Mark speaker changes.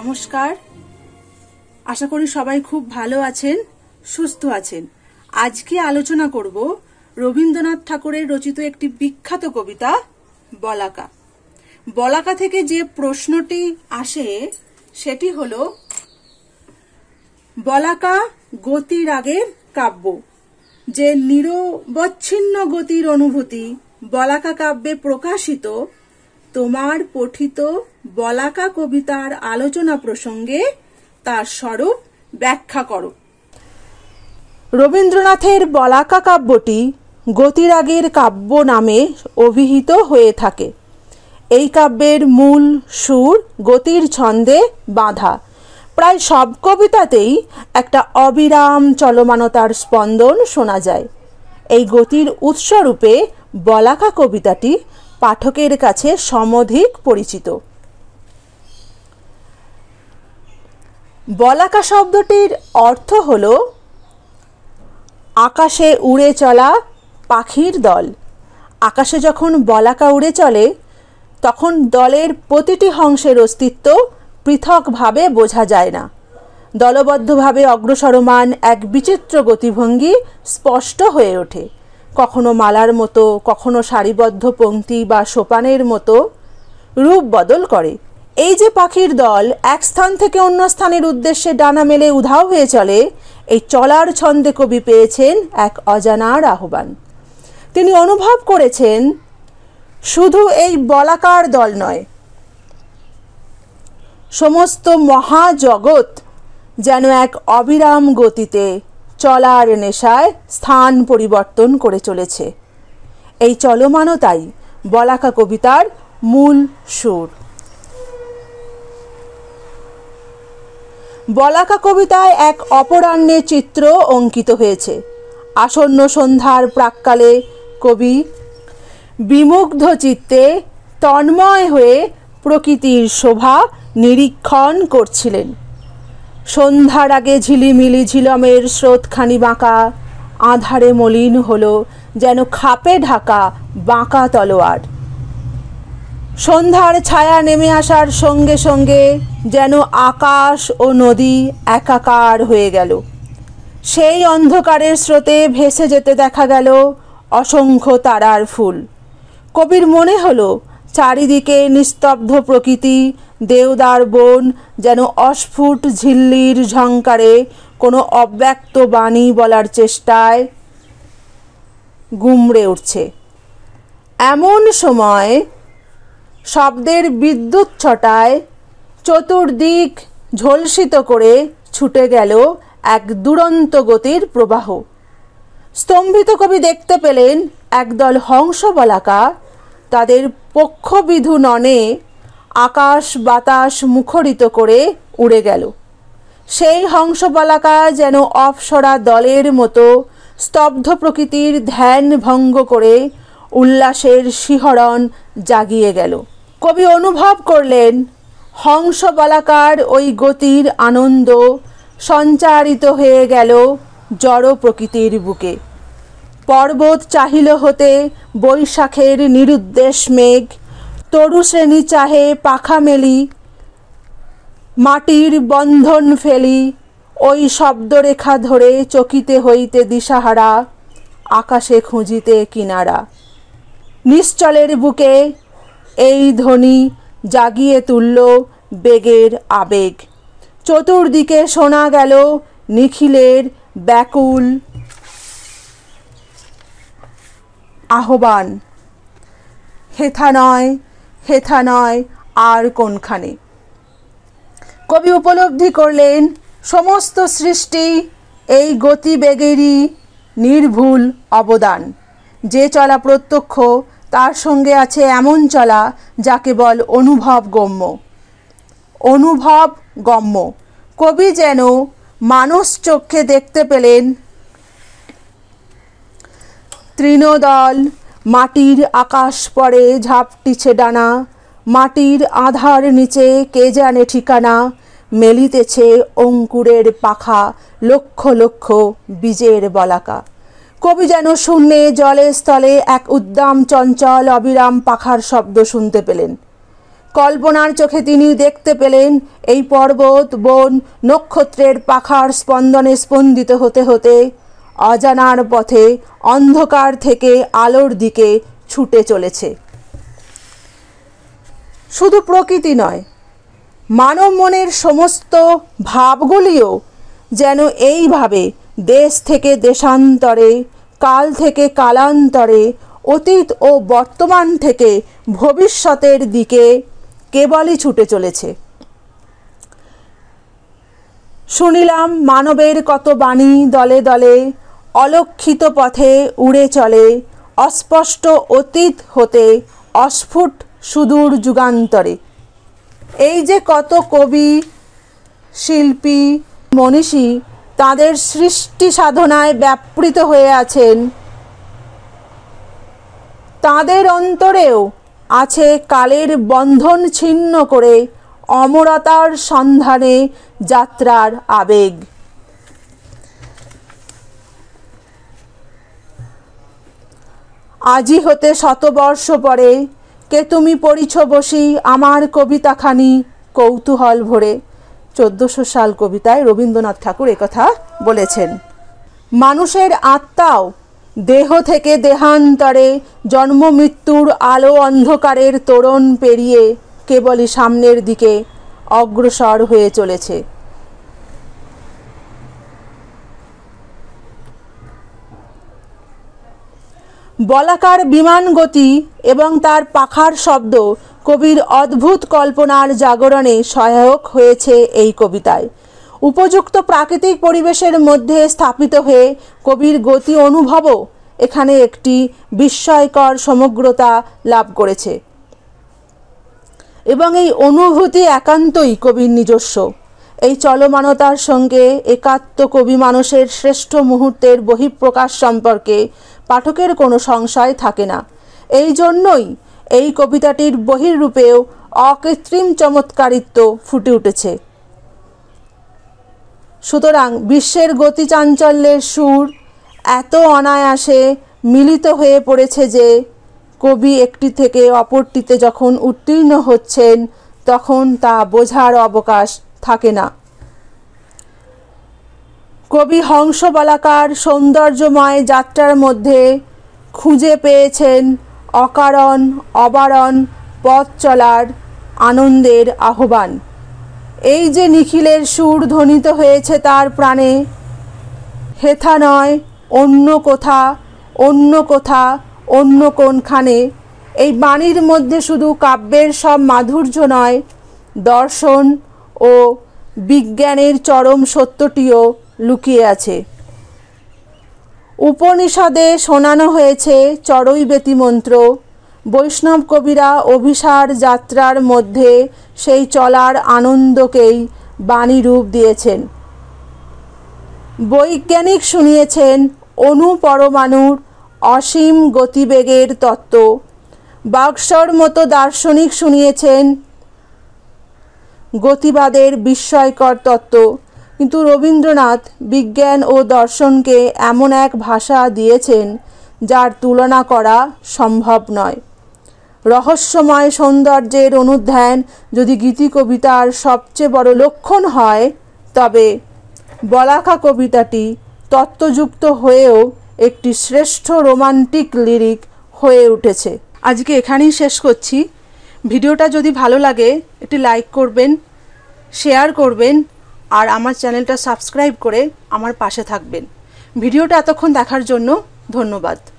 Speaker 1: নমস্কার। আশা করি সবাই খুব ভালো আছেন, সুস্থ আছেন। আজকে আলোচনা করব রবীন্দ্রনাথ ঠাকুরের রচিত একটি বিখ্যাত কবিতা বলাকা। বলাকা থেকে যে প্রশ্নটি আসে সেটি হলো, বলাকা গতি রাগের কাব্য, যে নিরবচ্ছিন্ন গতির অনুভূতি বলাকা কাব্যে প্রকাশিত, তোমার পঠিত বলাকা কবিতার আলোচনা প্রসঙ্গে তার স্বরূপ ব্যাখ্যা করো। রবীন্দ্রনাথের বলাকা কাব্যটি গতিরাগের কাব্য নামে অভিহিত হয়ে থাকে। এই কাব্যের মূল সুর গতির ছন্দে বাঁধা। প্রায় সব কবিতাতেই একটা অবিরাম চলমানতার স্পন্দন শোনা যায়। এই গতির উৎসরূপে বলাকা কবিতাটি পাঠকের কাছে সমধিক পরিচিত। বলাকা শব্দটির অর্থ হল আকাশে উড়ে চলা পাখির দল। আকাশে যখন বলাকা উড়ে চলে তখন দলের প্রতিটি অংশের অস্তিত্ব পৃথকভাবে বোঝা যায় না। দলবদ্ধভাবে অগ্রসরমান এক বিচিত্র গতিভঙ্গি স্পষ্ট হয়ে ওঠে। কখনো মালার মতো, কখনো সারিবদ্ধ পংক্তি বা সোপানের মতো রূপ বদল করে। এই যে পাখির দল এক স্থান থেকে অন্য স্থানের উদ্দেশ্যে ডানা মেলে উধাও হয়ে চলে, এই চলার ছন্দে কবি পেয়েছেন এক অজানার আহ্বান। তিনি অনুভব করেছেন শুধু এই বলাকার দল নয়, সমস্ত মহাজগৎ যেন এক অবিরাম গতিতে চলার নেশায় স্থান পরিবর্তন করে চলেছে। এই চলমানতাই বলাকা কবিতার মূল সুর। বলাকা কবিতায় এক অপরাহ্নের চিত্র অঙ্কিত হয়েছে। আসন্ন সন্ধ্যার প্রাক্কালে কবি বিমুগ্ধ চিত্তে তন্ময় হয়ে প্রকৃতির শোভা নিরীক্ষণ করছিলেন। সন্ধ্যার আগে ঝিলিমিলি ঝিলমের স্রোতখানি বাঁকা, আঁধারে মলিন হলো যেন খাপে ঢাকা বাঁকা তলোয়ার। সন্ধ্যার ছায়া নেমে আসার সঙ্গে সঙ্গে যেন আকাশ ও নদী একাকার হয়ে গেল। সেই অন্ধকারের স্রোতে ভেসে যেতে দেখা গেল অসংখ্য তারার ফুল। কবির মনে হলো চারিদিকে নিস্তব্ধ প্রকৃতি, দেওদার বন যেন অস্ফুট ঝিল্লির ঝংকারে কোনো অব্যক্ত বাণী বলার চেষ্টায় গুমড়ে উঠছে। এমন সময় শব্দের বিদ্যুৎ ছটায় চতুর্দিক ঝলসিত করে ছুটে গেল এক দুরন্ত গতির প্রবাহ। স্তম্ভিত কবি দেখতে পেলেন একদল হংস বলাকা তাদের পক্ষবিধু ননে আকাশ বাতাস মুখরিত করে উড়ে গেল। সেই হংস বলাকা যেন অপ্সরা দলের মতো স্তব্ধ প্রকৃতির ধ্যান ভঙ্গ করে উল্লাসের শিহরণ জাগিয়ে গেল। কবি অনুভব করলেন হংস বলাকার ওই গতির আনন্দ সঞ্চারিত হয়ে গেল জড় প্রকৃতির বুকে। পর্বত চাহিল হতে বৈশাখের নিরুদ্দেশ মেঘ, তরু শ্রেণী চাহে পাখা মেলি, মাটির বন্ধন ফেলি, ওই শব্দরেখা ধরে চকিতে হইতে দিশাহারা, আকাশে খুঁজিতে কিনারা। নিশ্চলের বুকে এই ধ্বনি জাগিয়ে তুলল বেগের আবেগ। চতুর্দিকে শোনা গেল নিখিলের ব্যাকুল আহ্বান, হেথা নয় আর কোনখানে। কবি উপলব্ধি করলেন সমস্ত সৃষ্টি এই গতিবেগেরই নির্ভুল অবদান। যে চলা প্রত্যক্ষ, তার সঙ্গে আছে এমন চলা যা কেবল অনুভব গম্য। কবি যেন মানস চক্ষে দেখতে পেলেন তৃণদল মাটির আকাশ পরে ঝাপটিছে ডানা, মাটির আধার নিচে কে জানে ঠিকানা, মেলিতেছে অঙ্কুরের পাখা লক্ষ লক্ষ বীজের বলাকা। কবি যেন শূন্যে জলে স্থলে এক উদ্দাম চঞ্চল অবিরাম পাখার শব্দ শুনতে পেলেন। কল্পনার চোখে তিনি দেখতে পেলেন এই পর্বত বন নক্ষত্রের পাখার স্পন্দনে স্পন্দিত হতে হতে অজানার পথে অন্ধকার থেকে আলোর দিকে ছুটে চলেছে। শুধু প্রকৃতি নয়, মানব মনের সমস্ত ভাবগুলিও যেন এইভাবে দেশ থেকে দেশান্তরে, কাল থেকে কালান্তরে, অতীত ও বর্তমান থেকে ভবিষ্যতের দিকে কেবলই ছুটে চলেছে। শুনিলাম মানবের কত বাণী দলে দলে, অলক্ষিত পথে উড়ে চলে, অস্পষ্ট অতীত হতে অস্ফুট সুদূর যুগান্তরে। এই যে কত কবি, শিল্পী, মনীষী তাদের সৃষ্টি সাধনায় ব্যাপৃত হয়ে আছেন, তাদের অন্তরেও আছে কালের বন্ধন ছিন্ন করে অমরতার সন্ধানে যাত্রার আবেগ। আজি হতে শতবর্ষ পরে কে তুমি পড়িছ বসি আমার কবিতাখানি কৌতূহল ভরে। 1400 সাল কবিতায় রবীন্দ্রনাথ ঠাকুর একথা বলেছেন। মানুষের আত্মাও দেহ থেকে দেহান্তরে জন্ম মৃত্যুর আলো অন্ধকারের তোরণ পেরিয়ে কেবলই সামনের দিকে অগ্রসর হয়ে চলেছে। বলাকার বিমান গতি এবং তার পাখার শব্দ কবির অদ্ভুত কল্পনার জাগরণে সহায়ক হয়েছে এই কবিতায়। উপযুক্ত প্রাকৃতিক পরিবেশের মধ্যে স্থাপিত হয়ে কবির গতি অনুভবও এখানে একটি বিস্ময়কর সমগ্রতা লাভ করেছে এবং এই অনুভূতি একান্তই কবির নিজস্ব। এই চলমানতার সঙ্গে একাত্ম কবি মানুষের শ্রেষ্ঠ মুহূর্তের বহিঃপ্রকাশ সম্পর্কে পাঠকের কোনো সংশয় থাকে না। এই জন্যই এই কবিতাটির বহির্রূপেও অকৃত্রিম চমৎকারিত্ব ফুটে উঠেছে। সুতরাং বিশ্বের গতি চাঞ্চল্যের সুর এত অনায়াসে মিলিত হয়ে পড়েছে যে কবি একটি থেকে অপরটিতে যখন উত্তীর্ণ হচ্ছেন তখন তা বোঝার অবকাশ থাকে না। কবি হংসবলাকার সৌন্দর্যময় যাত্রার মধ্যে খুঁজে পেয়েছেন অকারণ অবারণ পথ চলার আনন্দের আহ্বান। এই যে নিখিলের সুর ধ্বনিত হয়েছে তার প্রাণে, হেথা নয় অন্য কোথা, অন্য কোথা, অন্য কোনখানে। এই বাণীর মধ্যে শুধু কাব্যের সব মাধুর্য নয়, দর্শন ও বিজ্ঞানের চরম সত্যটিও লুকিয়ে আছে। উপনিষদে শোনানো হয়েছে চড়ৈবেতি মন্ত্র। বৈষ্ণব কবিরা অভিসার যাত্রার মধ্যে সেই চলার আনন্দকেই বাণী রূপ দিয়েছেন। বৈজ্ঞানিক শুনিয়েছেন অণু পরমাণুর অসীম গতিবেগের তত্ত্ব। বাক্সর মতো দার্শনিক শুনিয়েছেন গতিবাদের বিস্ময়কর তত্ত্ব। কিন্তু রবীন্দ্রনাথ বিজ্ঞান ও দর্শনকে এমন এক ভাষা দিয়েছেন যার তুলনা করা সম্ভব নয়। রহস্যময় সৌন্দর্যের অনুধ্যান যদি গীতি কবিতার সবচেয়ে বড় লক্ষণ হয়, তবে বলাকা কবিতাটি তত্ত্বযুক্ত হয়েও একটি শ্রেষ্ঠ রোমান্টিক লিরিক হয়ে উঠেছে। আজকে এখানেই শেষ করছি। ভিডিওটা যদি ভালো লাগে একটি লাইক করবেন, শেয়ার করবেন আর আমার চ্যানেলটা সাবস্ক্রাইব করে আমার পাশে থাকবেন। ভিডিওটা এতক্ষণ দেখার জন্য ধন্যবাদ।